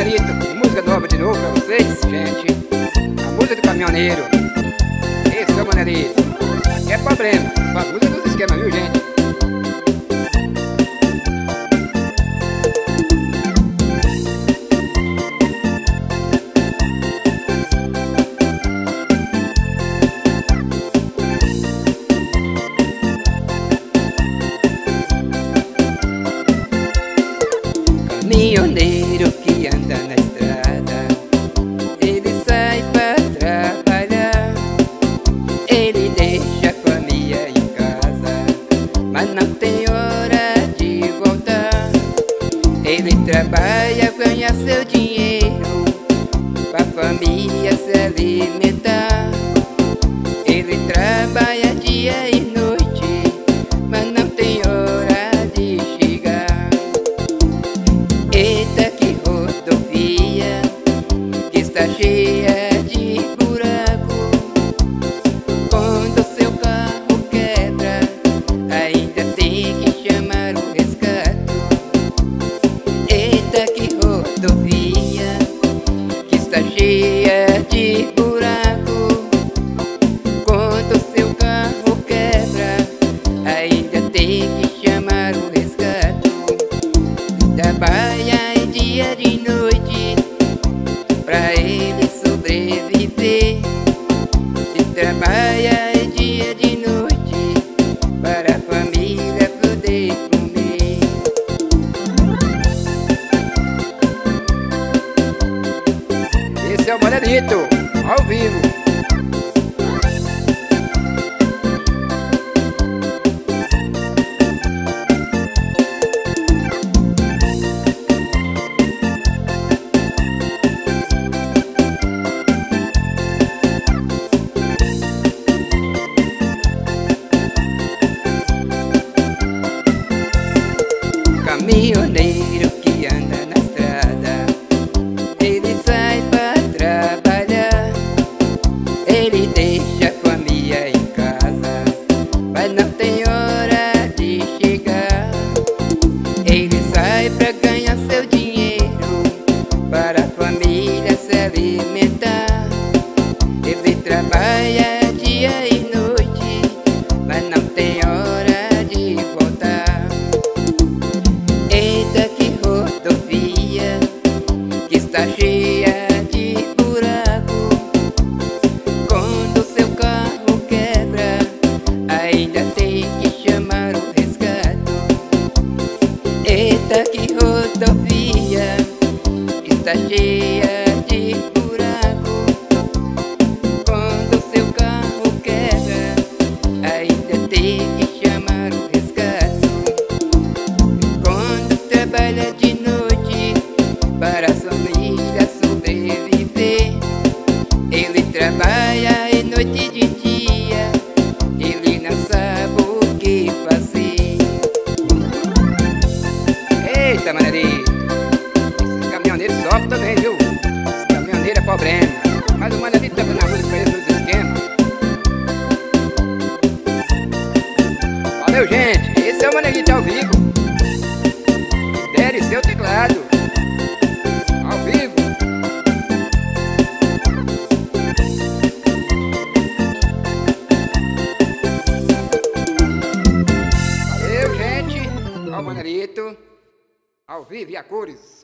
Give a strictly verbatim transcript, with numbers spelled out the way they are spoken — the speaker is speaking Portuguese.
Manelito, música nova de novo pra vocês, gente. A música do caminhoneiro. Esse é o Manelito. Aqui é problema, a música dos esquemas, viu, gente? Caminhoneiro que anda na estrada, ele sai pra trabalhar. Ele deixa a família em casa, mas não tem hora de voltar. Ele trabalha, ganha seu dinheiro pra família se alimentar. Ele trabalha dia e noite, mas não tem hora de chegar. Eita, que rodovia que está cheia de buraco. Quando seu carro quebra, ainda tem que chamar o resgate. Eita, que rodovia que está cheia de buraco. Quando seu carro quebra, ainda tem que chamar o resgate. Trabalha em dia de noite pra ele sobreviver. E trabalha em dia de noite para a família poder comer. Esse é o Manelito, ao vivo. Caminhoneiro que anda na estrada, ele sai pra trabalhar. Ele deixa a família em casa, mas não tem hora de chegar. Ele sai pra ganhar seu dinheiro para a família se alimentar. Ele trabalha dia e noite, mas não tem hora de voltar. Eita, que rodovia que está cheia de buraco. Quando seu carro quebra, ainda tem que chamar o resgate. Eita, que rodovia que está cheia de buraco. Quando seu carro quebra, ainda tem que chamar o resgate. Quando trabalha de noite para a família sobreviver, ele trabalha em noite e de dia, ele não sabe o que fazer. Eita, Manelito, esse caminhoneiro sofre também, viu? Esse caminhoneiro é problema, mas o Manelito tá na música pra ele nos esquemas. Valeu, gente, esse é o Manelito ao vivo. Lidere seu teclado, ao vivo. Valeu, gente, ao Manelito, ao vivo e a cores.